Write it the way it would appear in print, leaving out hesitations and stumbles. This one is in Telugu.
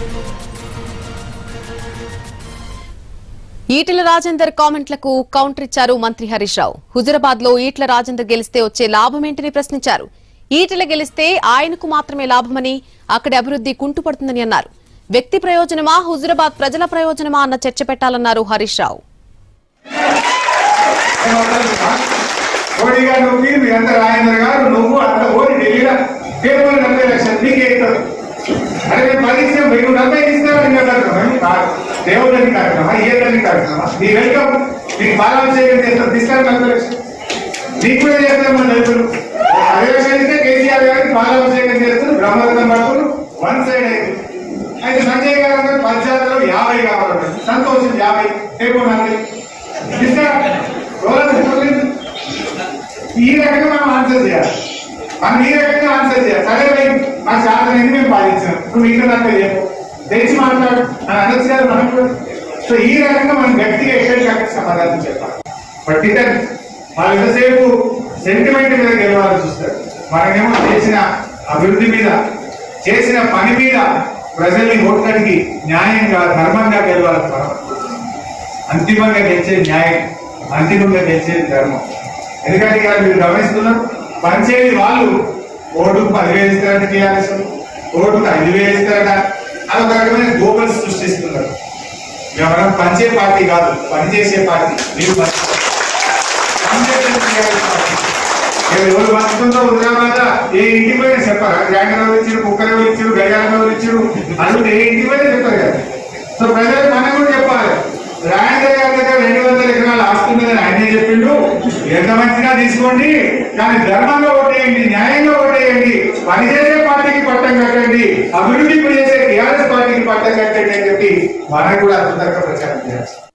ఈటెల రాజేందర్ కామెంట్లకు కౌంటర్ ఇచ్చారు మంత్రి హరీష్ రావు. హుజురాబాద్ లో ఈటెల రాజేందర్ గెలిస్తే వచ్చే లాభమేంటని ప్రశ్నించారు. ఈటెల గెలిస్తే ఆయనకు మాత్రమే లాభమని, అక్కడి అభివృద్ధి కుంటుపడుతుందని అన్నారు. వ్యక్తి ప్రయోజనమా, హుజురాబాద్ ప్రజల ప్రయోజనమా అన్న చర్చ పెట్టాలన్నారు హరీష్ రావు. దేవుని కార్యక్రమా ఏదని కార్యక్రమా నీ వెల్కమ్ నీకు బాలాభిషేకం చేస్తాం తీసుకొని 40 లక్షలు నీకు కూడా చేస్తాం మన రైతులు 10 లక్షలు ఇస్తే కేసీఆర్ గారికి బాలాభిషేకం చేస్తారు బ్రహ్మరథం పట్టుకుని వన్ సైడ్ అయింది. అయితే సంజయ్ గారు అందరూ పంచాయతీలో 50 కావాలంటారు. సంతోషం 50 టేపు 40 ఈ రకంగా మనం ఆన్సర్ చేయాలి. మనం ఈ రకంగా ఆన్సర్ చేయాలి. సరే మన శాతం మేము పాటించాం. నువ్వు ఇంకా నాకు చెప్పు తెచ్చి మాట్లాడు అని అనొచ్చు కదా మనం కూడా. సో ఈ రకంగా మనం గట్టిగా ఎక్కడికి సమాధానం చెప్పాలి. బట్ ఇతను వాళ్ళు ఎంతసేపు సెంటిమెంట్ మీద గెలవాలని చూస్తారు. మనమేమో చేసిన అభివృద్ధి మీద, చేసిన పని మీద ప్రజల్ని ఓట్లకి న్యాయంగా ధర్మంగా గెలవాలి. మనం అంతిమంగా గెలిచేది న్యాయం, అంతిమంగా గెలిచేది ధర్మం. ఎందుకంటే ఇక మీరు గమనిస్తున్నారు, పనిచేది వాళ్ళు ఓటుకు 10,000 ఇస్తారంట టీఆర్ఎస్, ఓటుకు 5,000 ఇస్తారట. అదొక రకమైన గోబల్స్ సృష్టిస్తున్నారు. మనం పంచే పార్టీ కాదు, పనిచేసే పార్టీ. మీరు ఎవరు పంచుతుందో హుజురాబాద్ ఏ ఇంటి పైన చెప్పారు. జాగన్ ఇచ్చారు, కుక్కలు ఇచ్చారు, గడియారం ఇచ్చారు, అందులో ఏ ఇంటి పైన చెప్పారు కదా. సో ప్రజలకు మనం కూడా చెప్పాలి. రాజేందర్ గారి దగ్గర 200 ఎకరాలు ఆస్తుందని ఆయనే చెప్పిండు. ఎంత మంచిగా తీసుకోండి, కానీ ధర్మంగా ఓటేయండి, న్యాయంగా ఓటేయండి, పనిచేసే పార్టీకి పట్టం కట్టండి, అభివృద్ధి చేసే టీఆర్ఎస్ పార్టీకి పట్టం కట్టండి అని చెప్పి మనకు కూడా అద్భుతంగా ప్రచారం చేయాలి.